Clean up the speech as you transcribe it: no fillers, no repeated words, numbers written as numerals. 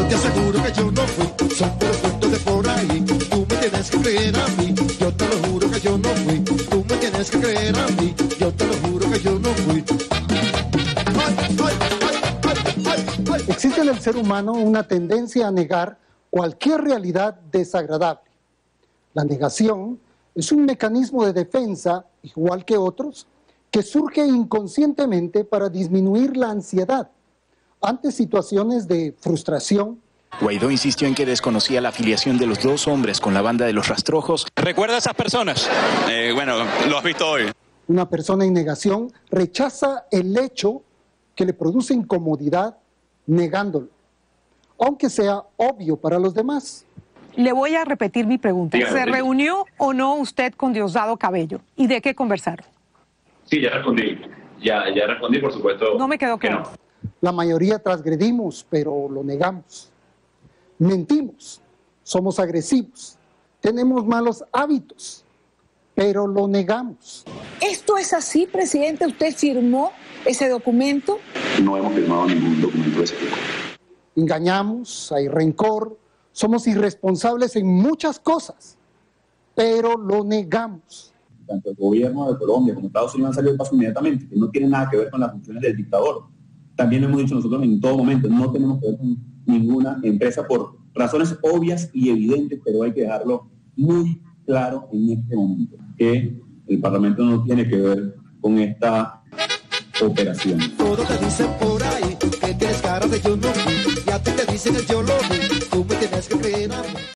te aseguro que yo no fui, son puros cuentos de por ahí. Tú me tienes que creer a mí, yo te lo juro que yo no fui. Tú me tienes que creer a mí, yo te lo juro que yo no fui. Existe en el ser humano una tendencia a negar cualquier realidad desagradable. La negación es un mecanismo de defensa, igual que otros, que surge inconscientemente para disminuir la ansiedad ante situaciones de frustración. Guaidó insistió en que desconocía la afiliación de los dos hombres con la banda de los Rastrojos. ¿Recuerda a esas personas? Bueno, lo has visto hoy. Una persona en negación rechaza el hecho que le produce incomodidad negándolo, aunque sea obvio para los demás. Le voy a repetir mi pregunta. Dígame. ¿Se reunió o no usted con Diosdado Cabello? ¿Y de qué conversaron? Sí, ya respondí. Ya respondí, por supuesto. No me quedó que claro. no. La mayoría transgredimos, pero lo negamos. Mentimos, somos agresivos, tenemos malos hábitos, pero lo negamos. ¿Esto es así, presidente? ¿Usted firmó ese documento? No hemos firmado ningún documento de ese tipo. Engañamos, hay rencor, somos irresponsables en muchas cosas, pero lo negamos. Tanto el gobierno de Colombia como Estados Unidos han salido de paso inmediatamente, que no tiene nada que ver con las funciones del dictador. También lo hemos dicho nosotros en todo momento, no tenemos que ver con ninguna empresa por razones obvias y evidentes, pero hay que dejarlo muy claro en este momento, que el Parlamento no tiene que ver con esta operación. Todo te dicen por ahí, que tienes cara de yo no fui, y a ti te dicen el yo lo vi, tú me tienes que creer a mí.